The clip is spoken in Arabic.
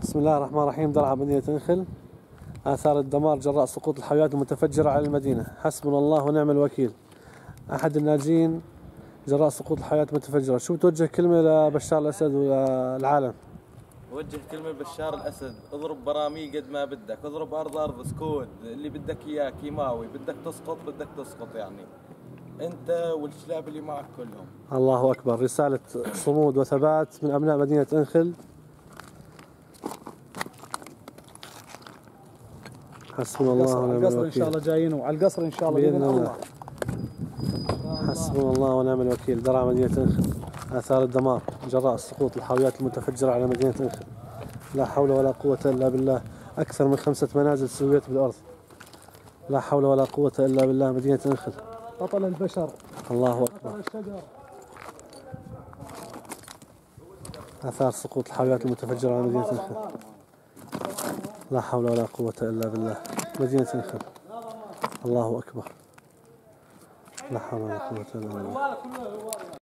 بسم الله الرحمن الرحيم. درعا مدينة انخل، آثار الدمار جراء سقوط الحاويات المتفجرة على المدينة. حسبنا الله ونعم الوكيل. أحد الناجين جراء سقوط الحاويات المتفجرة، شو توجه كلمة لبشار الأسد والعالم؟ وجه كلمة لبشار الأسد: اضرب براميل قد ما بدك، اضرب أرض سكود اللي بدك إياه، كيماوي بدك تسقط يعني أنت والشلاب اللي معك كلهم. الله أكبر. رسالة صمود وثبات من أبناء مدينة انخل. حسبنا الله ونعم الوكيل. على القصر إن شاء الله جايين، وعلى القصر إن شاء الله بإذن الله. حسبنا الله ونعم الوكيل. درعا مدينة انخل، آثار الدمار جراء سقوط الحاويات المتفجرة على مدينة انخل. لا حول ولا قوة إلا بالله. أكثر من 5 منازل سويت بالأرض. لا حول ولا قوة إلا بالله. مدينة انخل، بطل البشر، الله أكبر. بطل الشجر. آثار سقوط الحاويات المتفجرة على مدينة انخل. لا حول ولا قوة إلا بالله. مدينة انخل، الله أكبر. لا حول ولا قوة إلا بالله.